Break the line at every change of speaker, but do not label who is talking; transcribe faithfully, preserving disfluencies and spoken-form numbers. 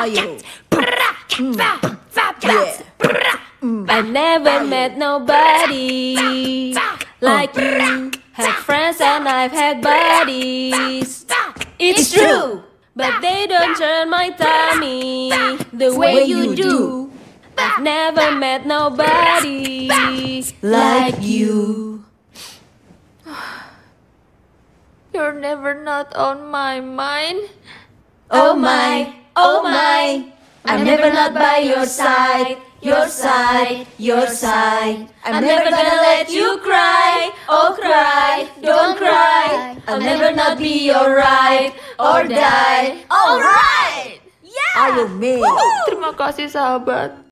Ayo. Mm. Yeah. Mm.
I never met nobody like you. Had friends and I've had buddies. It's true, but they don't turn my tummy the way you do. I've never met nobody like you.
You're never not on my mind.
Oh my, oh my, I'm never not by your side, your side, your side. I'm never gonna let you cry, oh cry, don't cry. I'll never not be your ride or die. Alright!
Ayo, Mei.
Terima kasih sahabat.